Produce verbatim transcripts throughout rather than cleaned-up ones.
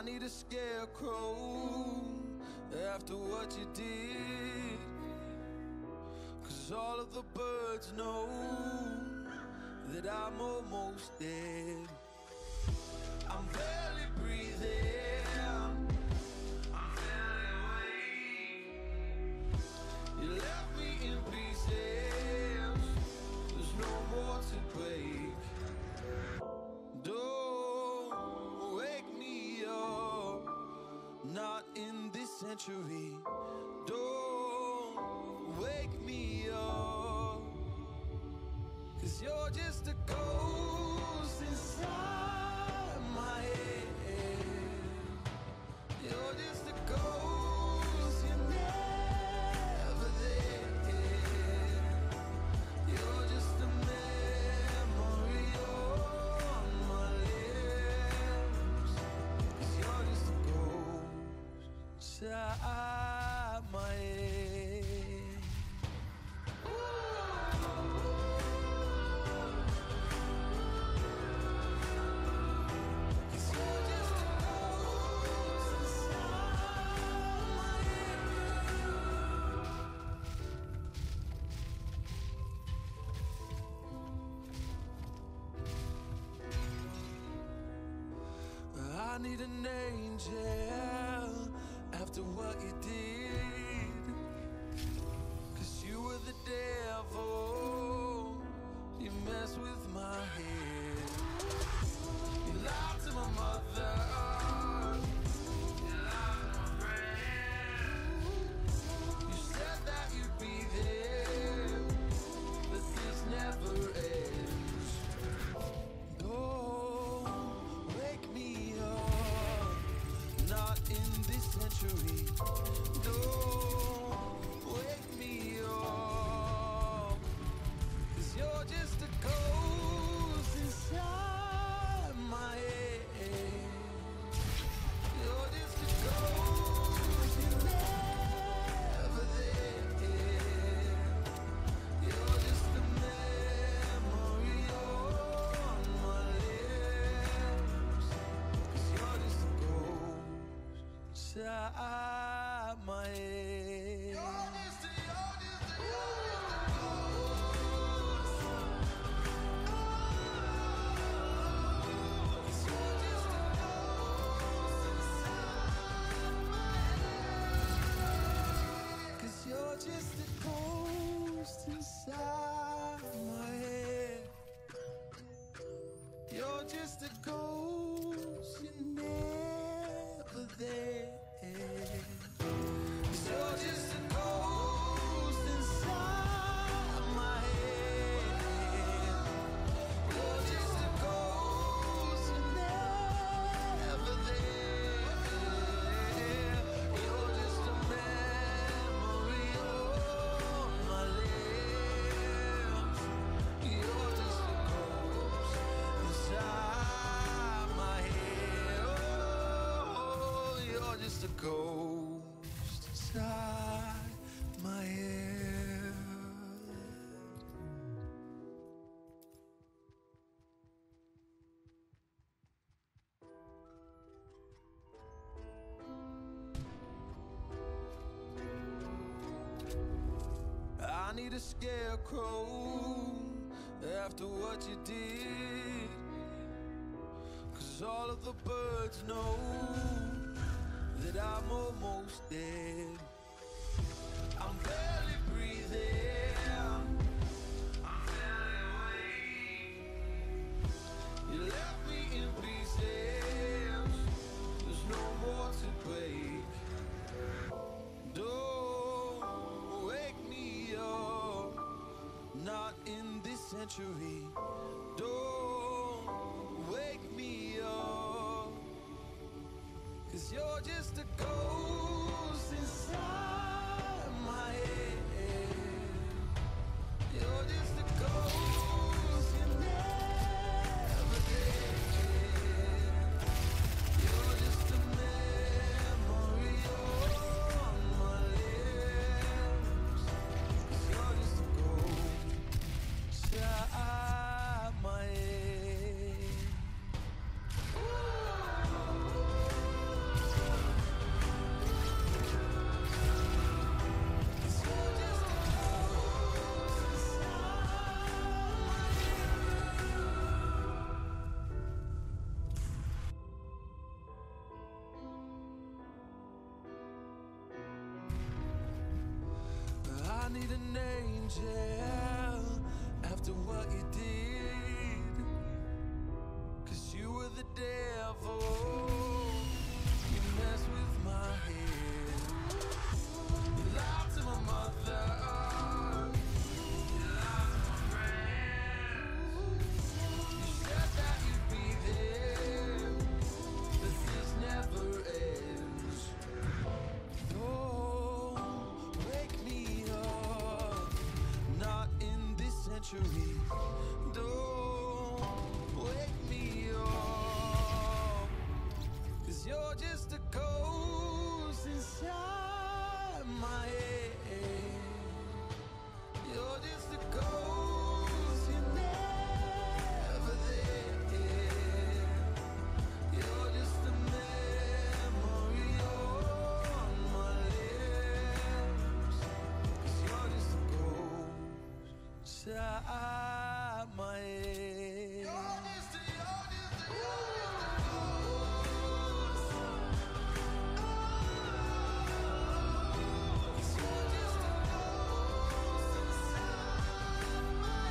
need a scarecrow after what you did, 'cause all of the birds know that I'm almost dead. I'm barely breathing, I'm barely awake. You left me in pieces, there's no more to break. Don't wake me up, not in this century. Don't wake me up, 'cause you're just a ghost inside my head. You're just a ghost, you're never there. You're just a memory on my lips, 'cause you're just a ghost inside my head. I need an angel after what you did, 'cause you were the devil, you messed with my head. You lied to my mother, you lied to my friends. You said that you'd be there, but this never ends. Don't wake me up, not in this century. Don't wake me up, 'cause you're just a ghost inside my head. You're just a ghost, you're never there. You're just a memory on my lips, 'cause you're just a ghost inside my head. You're just a, you're just a, you're just a ghost. Oh, 'cause you're just a ghost inside my head. 'Cause you're just a ghost inside my head. You're just a ghost, you're never there. 'Cause you're just a ghost inside my head. You're just a ghost, you're never there. You're just a memory on my lips. You're just a ghost inside my head. Oh, you're just a ghost inside my head. I need a scarecrow after what you did, 'cause all of the birds know that I'm almost dead. I'm barely breathing, I'm barely awake. You left me in pieces, there's no more to break. Don't wake me up, not in this century. Don't wake me up, 'cause you're just a ghost inside my head. You're just a ghost, you're never there. You're just a memory on my lips, 'cause you're just a ghost inside my head. Ooh. in jail after what you did. Cause you were the devil. You messed with my head. You lied to my mother. You lied to my friends. You said that you'd be there, but this never ends. Don't wake me up, not in this century. Don't wake me up, cause you're just a ghost inside my head. You're just a ghost, you're never there. You're just a memory on my lips. Cause you're just a ghost inside my head. You're just a, you're just a, you're just a ghost. Cause you're just a ghost inside my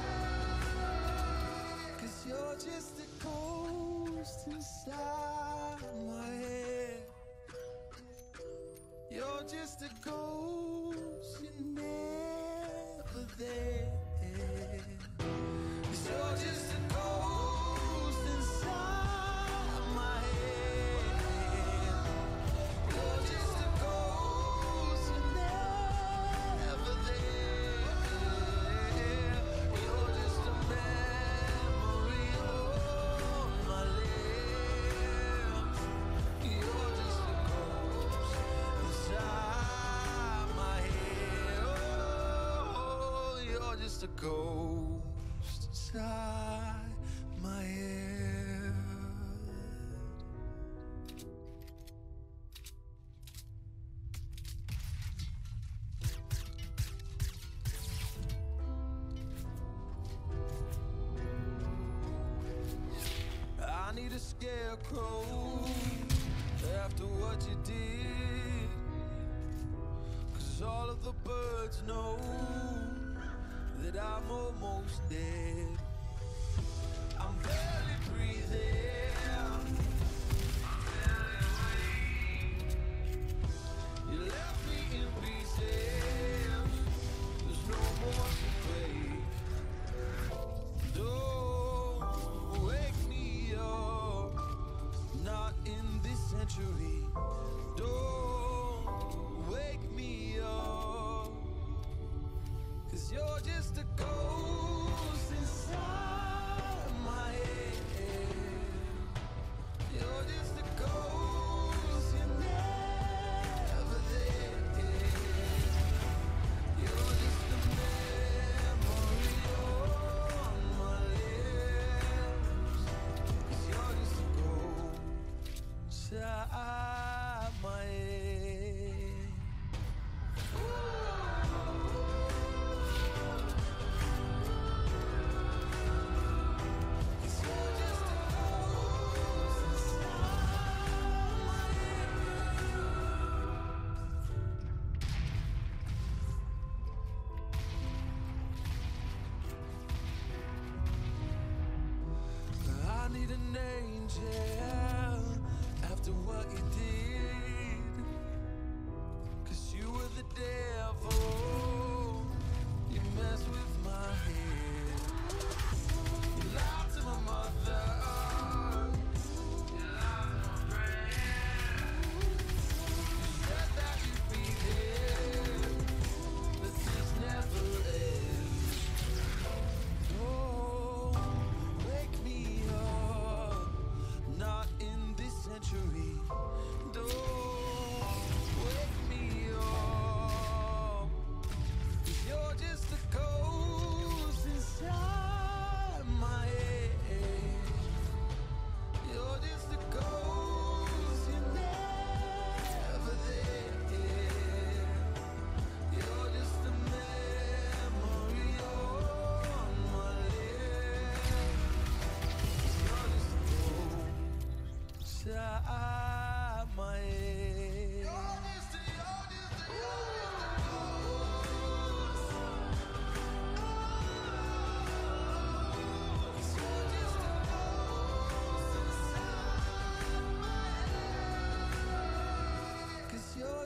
head. Cause you're just a ghost inside my head. You're just a ghost, you're never there. Cause you're just a ghost inside my head. You're just a ghost, you're never there. You're just a memory on my lips. You're just a ghost inside my head. Oh, you're just a ghost inside my head. I need a scarecrow after what you did. Cause all of the birds know that I'm almost dead. I'm barely breathing. I'm barely awake. You left me in pieces. There's no more to break. Don't wake me up, not in this century. Don't wake me up, cause you're just a ghost inside my head. You're just a ghost, you're never there. You're just a memory on my lips. Cause you're just a ghost inside my head. Ooh.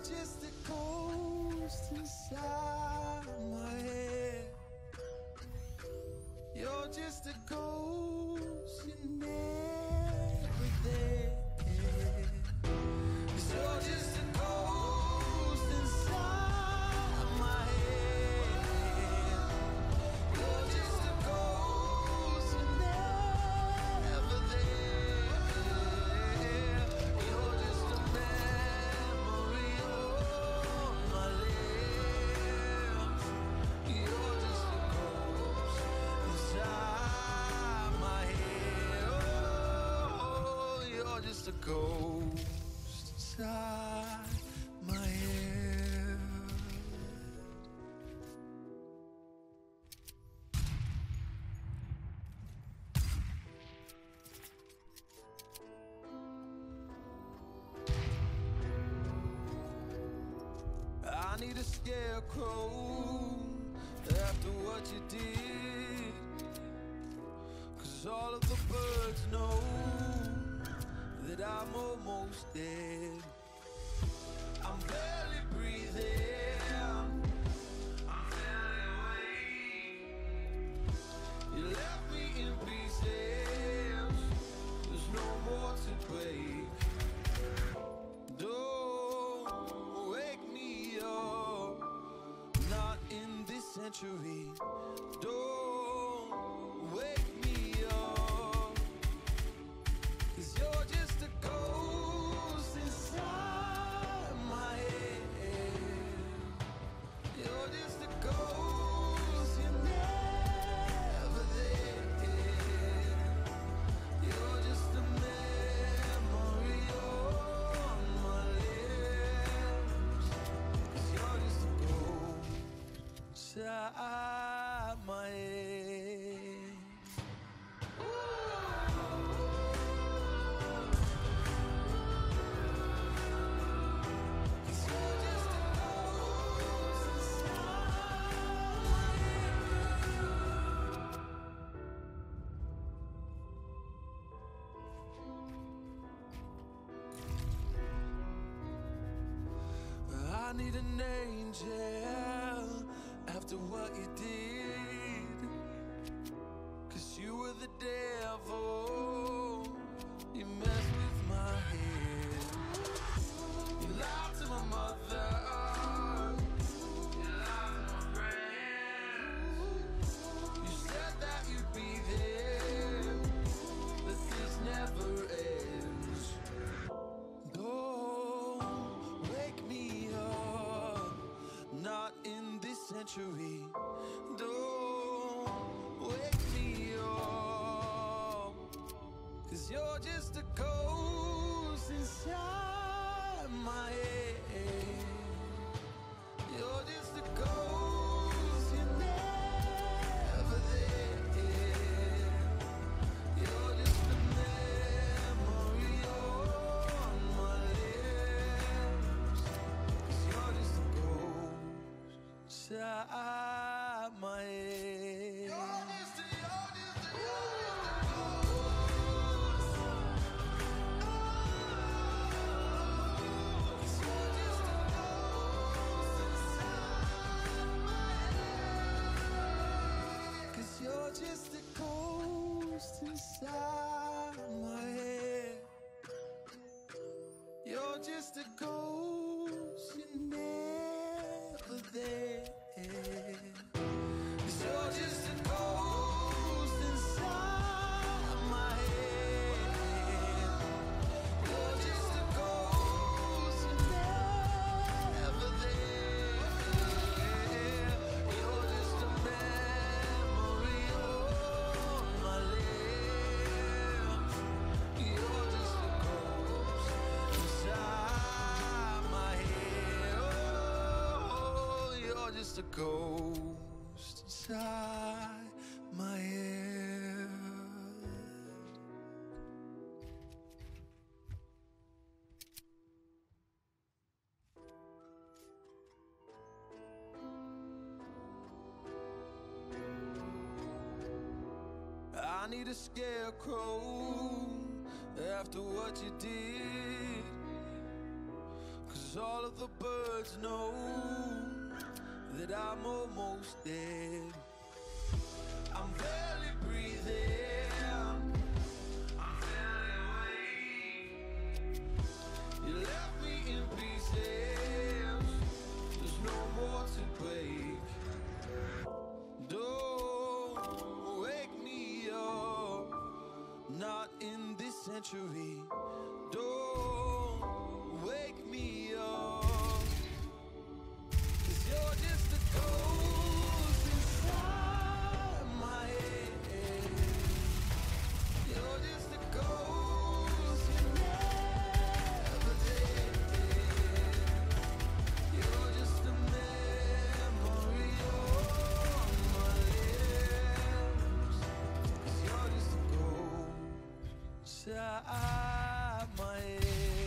just a ghost inside my head. You're just a ghost, you're never there. 'Cause you're just a ghost inside my head. You're just a ghost, you're never there. You're just a memory on my lips. You're just a ghost inside my head. Oh, you're just a ghost inside my head. I need a scarecrow after what you did. 'Cause all of the birds know that I'm almost dead. I'm barely breathing, I'm barely awake. You left me in pieces, there's no more to break. Don't wake me up, not in this century. Don't wake me up, 'cause you're just a ghost inside my head. You're just a ghost, you're never there. You're just a memory on my lips. 'Cause you're just a ghost inside my head. I need an angel after what you did. 'Cause you were the devil, you messed with my head. You lied to my mother, you lied to my friends. You said that you'd be there, but this never ends. Don't wake me up, not in this century. Don't wake me up, 'cause you're just a ghost inside my head. You're just a ghost, you're never there. You're just a memory on my lips. 'Cause you're just a ghost inside my head. You're just a, you're just a, you're just a ghost. You're just a ghost inside my head. 'Cause you're just a ghost inside my head. You're just a ghost, you're never there. 'Cause you're just a ghost inside my head. You're just a ghost, you're never there. You're just a memory on my lips. You're just a ghost inside my head. Oh, you're just a ghost inside my head. I need a scarecrow after what you did. 'Cause 'cause all of the birds know that I'm almost dead. I'm barely breathing, I'm barely awake. You left me in pieces, there's no more to break. Don't wake me up, not in this century. Don't wake me up, 'cause you're just a ghost inside my head. You're just a ghost, you never did. You're just a memory on my lips, 'cause you're just a ghost inside my head.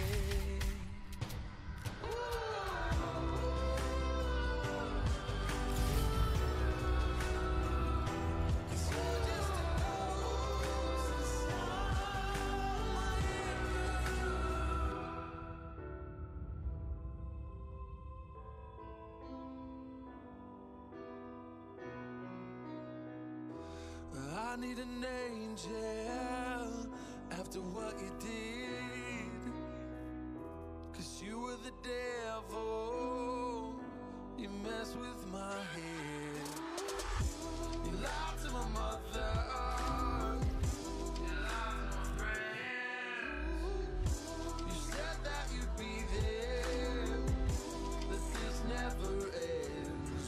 I need an angel after what you did, 'cause you were the devil, you messed with my head. You lied to my mother, you lied to my friends. You said that you'd be there, that this never ends.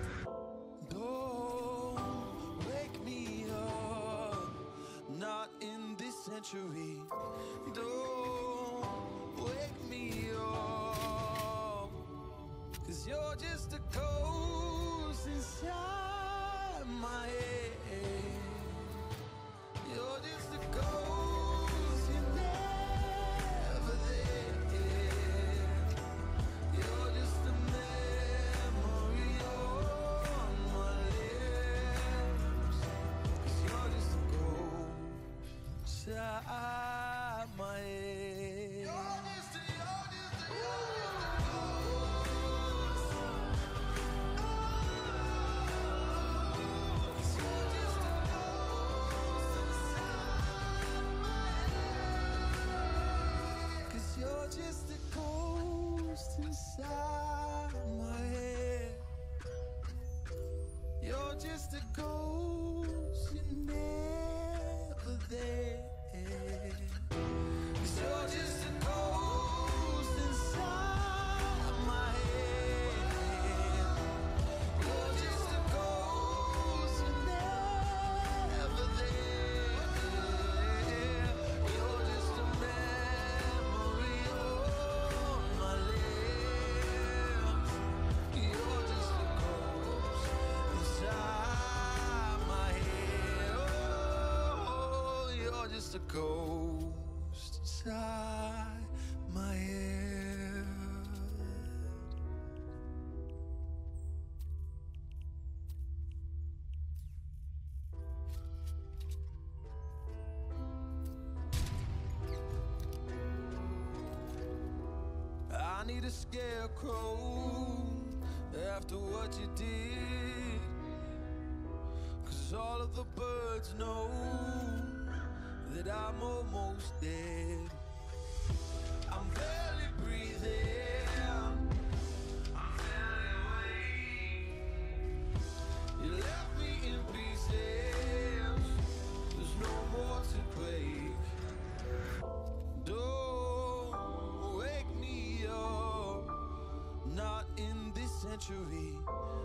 Don't wake me up, not in this century. Don't wake me up, 'cause you're just a ghost inside my head. You're just a ghost, you're never there. You're just a memory on my lips, 'cause you're just a ghost inside my head. You're just a, you're just a, you're just a ghost. Oh, 'cause you're just a ghost inside my head. 'Cause you're just a ghost inside my head. You're just a ghost, you're never there. 'Cause you're just a ghost inside my head. You're just a ghost, you're never there. You're just a memory on my lips. You're just a ghost inside my head. Oh, you're just a ghost inside my head. I need a scarecrow after what you did, 'cause all of the birds know that I'm almost dead. I'm barely breathing, I'm barely awake. You left me in pieces, there's no more to break. Don't wake me up, not in this century.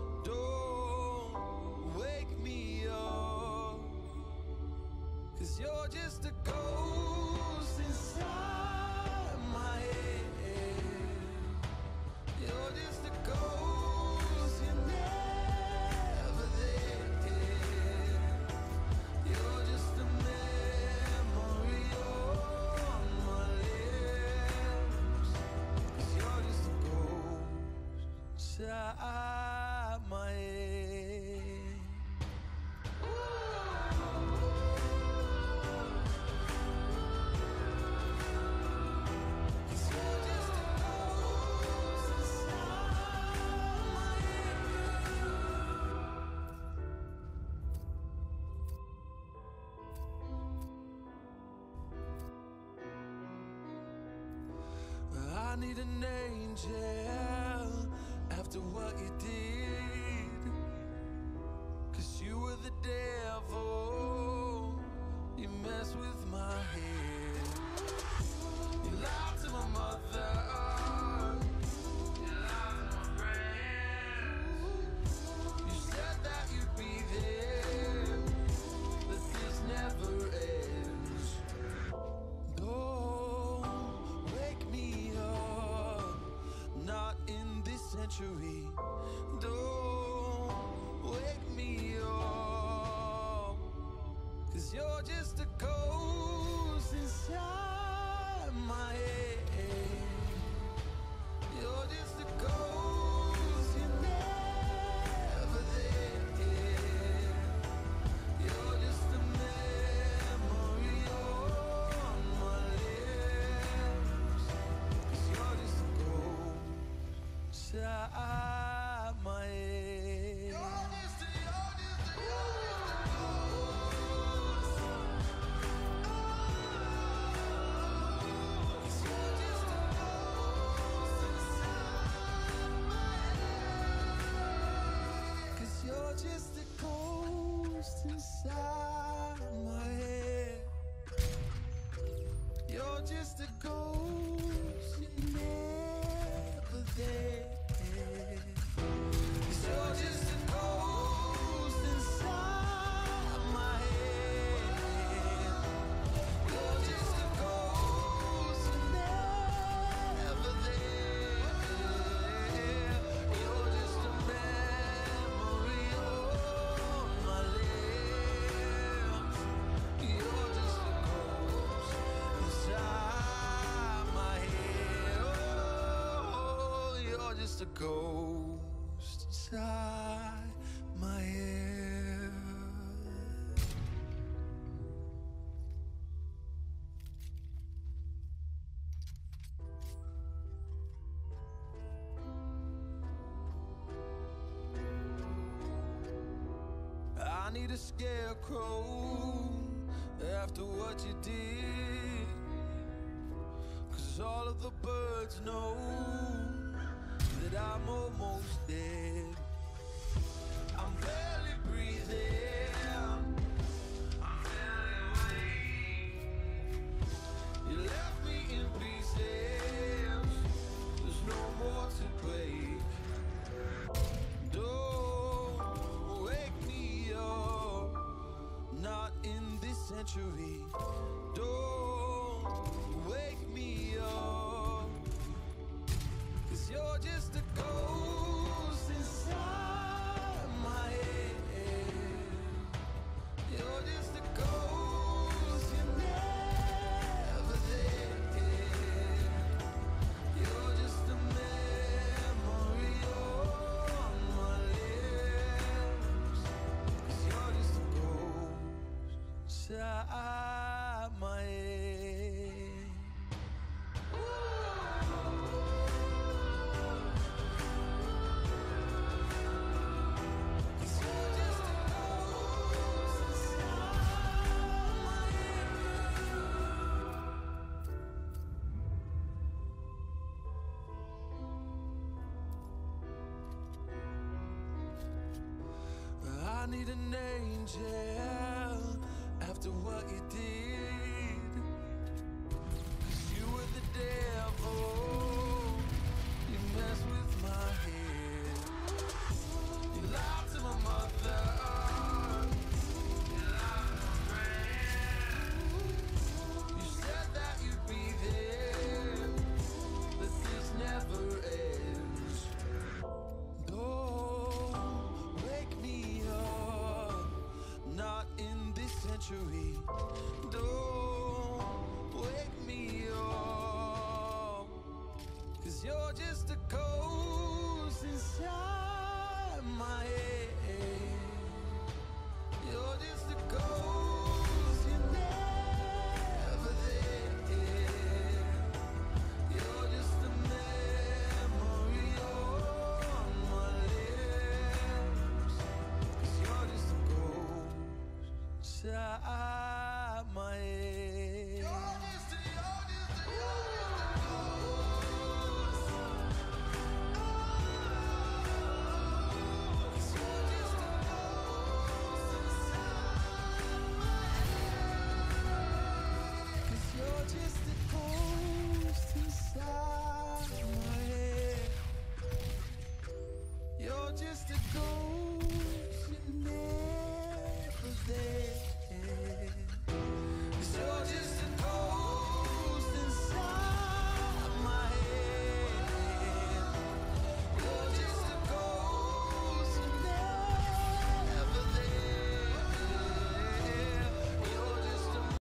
Don't wake me up, 'cause you're just a ghost inside my head. You're just a ghost, you're never there. You're just a memory on my lips, 'cause you're just a ghost inside my head. angel after what you did. Cause you were the devil, you mess with my head. You lied to my mother, you lied to my friends. You said that you'd be there, but this never ends. Don't wake me up, not in this century. Don't wake me up, cause you're just a ghost inside my head. You're just a ghost, you're never there. You're just a memory on my lips. Cause you're just a ghost inside my head. You're just a, you're just a, you're just a ghost. Cause you're just a ghost inside my head. Cause you're just a ghost inside my head. You're just a ghost, you're never there. Cause you're just a ghost inside my head. You're just a ghost, you're never there. You're just a memory on my lips. You're just a ghost inside my head. Oh, you're just a ghost inside my head. I need a scarecrow after what you did. Cause all of the birds know that I'm almost dead. I'm barely breathing, I'm barely awake. You left me in pieces, there's no more to break. Don't wake me up, not in this century. Don't wake me up, cause you're just a ghost inside my head. You're just a ghost, you're never there. You're just a memory on my lips. Cause you're just a ghost inside my head. Cause you're just a ghost inside my head. I need an angel after what you did. Cause you were the devil, you mess with my head. You lied to my mother, you lied to my friends. You said that you'd be there, but this never ends. Don't wake me up, not in this century. Don't wake me up, cause you're just a ghost inside my head. You're just a ghost, you're never there. You're just a memory on my lips. Cause you're just a ghost inside my head.